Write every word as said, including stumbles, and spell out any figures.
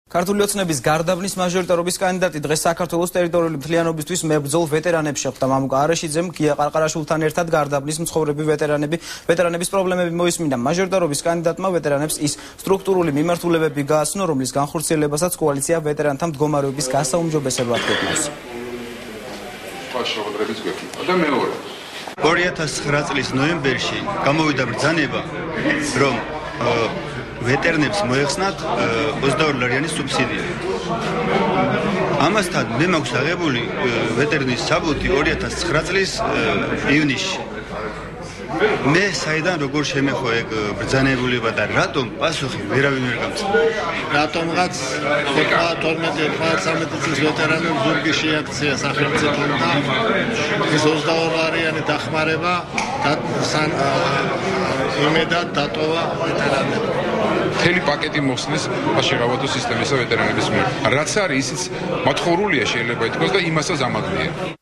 ქართული ოცნების გარდაბნის მაჟორიტარობის კანდიდატი დღეს საქართველოს ტერიტორიული მთლიანობისთვის მებრძოლ ვეტერანებს შეხვდა. მამუკა არაშიძემ გია ყარყარაშვილთან ერთად გარდაბნის მცხოვრები ვეტერანები ვეტერანების პრობლემები მოისმინა. მაჟორიტარობის კანდიდატმა ვეტერანებს ის სტრუქტურული მიმართულებები გააცნო, რომლის განხორციელებასაც კოალიცია ვეტერანთა მდგომარეობის გასაუმჯობესებლად გეგმავს. და მეორე ორი ათას ცხრა წლის ნოემბერში გამოვიდა ბრძანება, რომ ვეტერნებს მოეხსნათ ოცდაორი ლარიანი სუბსიდია. ამასთან მე მაქვს აღებული ვეტერნის საბუთი ორი ათას ცხრა წლის ივნისში. მე საიდან როგორ შემეხო ეგ ბრძანებულება და რატომ პასუხი ვერავინ ვერ გამწია? რატომღაც თორმეტი ათმოცდამეტი წლის ვეტერანებს ზურგი შეაქცია სახელმწიფომ და ეს ოცდაორი ლარიანი დახმარება იმედად დატოვა ვეტერანებმა. მთელი პაკეტი მოხსნეს შეღავათო სისტემისა ვეტერანების მიერ. რაც არის ისიც მათხოვრულია შეიძლება ითქვას და იმასაც ამაგნია.